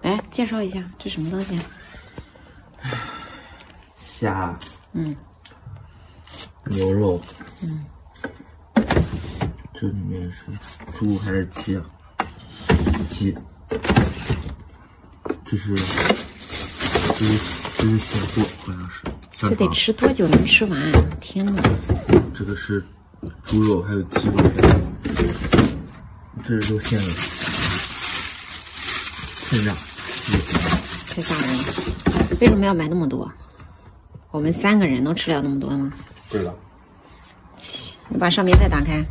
来介绍一下，这什么东西？ 虾。 嗯。 牛肉。 嗯。 这里面是猪还是鸡啊？鸡。这是小货，好像是。 这得吃多久能吃完啊？天哪！ 这个是猪肉，还有鸡肉。这是肉馅了，趁热。 太吓人了！为什么要买那么多？我们3个人能吃了那么多吗？ 不知道。 你把上面再打开。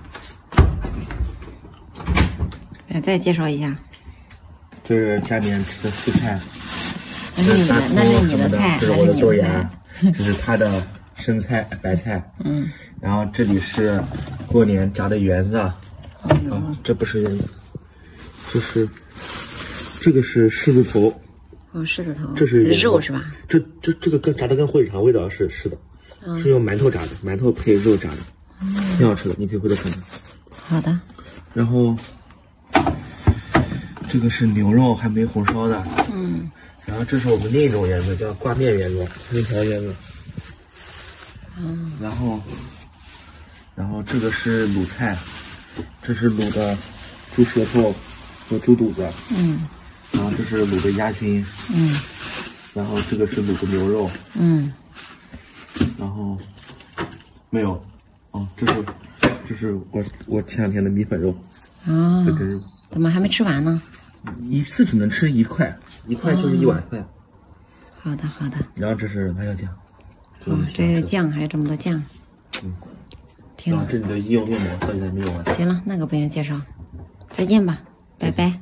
来，再介绍一下。 这是家里面吃的蔬菜。 那是你的菜， 这是我的豆芽，这是他的生菜、白菜。 嗯。 然后这里是过年炸的圆子。这不是圆子，这个是狮子头。 哦，狮子头。 这是肉是吧？ 这个跟炸的跟火腿肠味道是的，是用馒头炸的，馒头配肉炸的，挺好吃的，你可以回头看看。 好的。 然后这个是牛肉，还没红烧的。 嗯。 然后这是我们另一种圆子，叫挂面圆子，面条圆子。然后这个是卤菜，这是卤的猪舌头和猪肚子。嗯。然后这是卤的鸭胸。嗯。然后这个是卤的牛肉。嗯。然后没有，这是我前2天的米粉肉。 哦。这根肉怎么还没吃完呢？ 一次只能吃1块，1块就是1碗饭。 好的。 然后这是辣椒酱。 这个酱还有这么多酱。 嗯。 天哪！ 这里的医用面膜到现在没有完。 行了，那个不用介绍，再见吧，拜拜。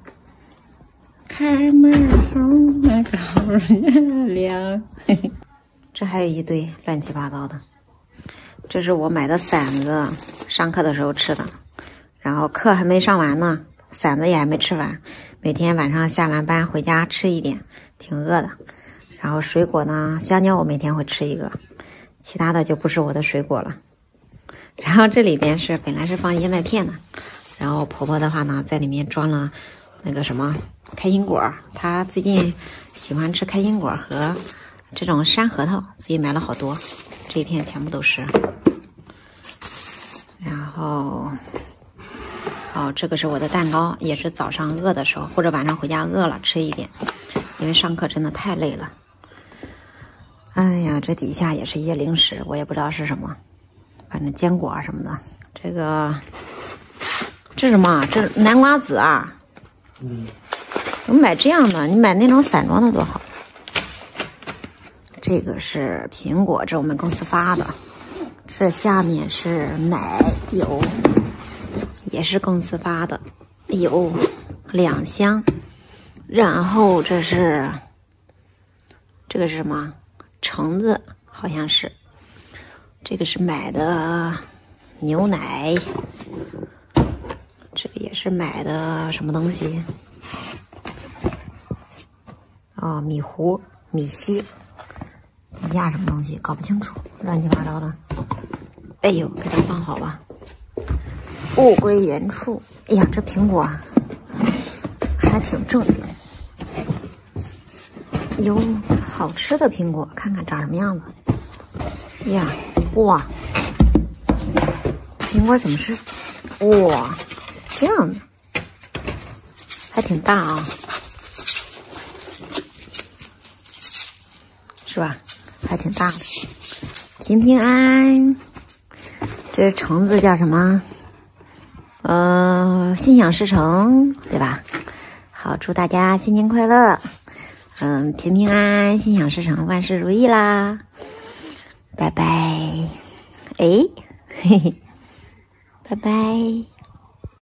开门红那个好月亮。这还有一堆乱七八糟的，这是我买的馓子，上课的时候吃的，然后课还没上完呢，馓子也还没吃完，每天晚上下完班回家吃一点，挺饿的。然后水果呢，香蕉我每天会吃1个，其他的就不是我的水果了。然后这里边本来是放燕麦片的，然后婆婆的话呢，在里面装了那个什么开心果，她最近喜欢吃开心果和这种山核桃，所以买了好多，这一片全部都是。然后这个是我的蛋糕，也是早上饿的时候或者晚上回家饿了吃一点，因为上课真的太累了。哎呀，这底下也是一些零食，我也不知道是什么，反正坚果什么的。这是什么？这南瓜籽啊？怎么买这样的？你买那种散装的多好。这个是苹果，这是我们公司发的。这下面是奶油，也是公司发的，有2箱。然后这个是什么？橙子好像是。这个是买的牛奶，这个也是买的什么东西？哦，米糊、米稀，底下什么东西搞不清楚，乱七八糟的。哎呦，给它放好吧，物归原处。哎呀，这苹果还挺正，有好吃的苹果，看看长什么样子。呀，哇，苹果怎么是哇这样的，还挺大啊，是吧？还挺大的。平平安，这橙子叫什么？心想事成，对吧？好，祝大家新年快乐，平平安，心想事成，万事如意啦！拜拜，哎，嘿嘿，拜拜。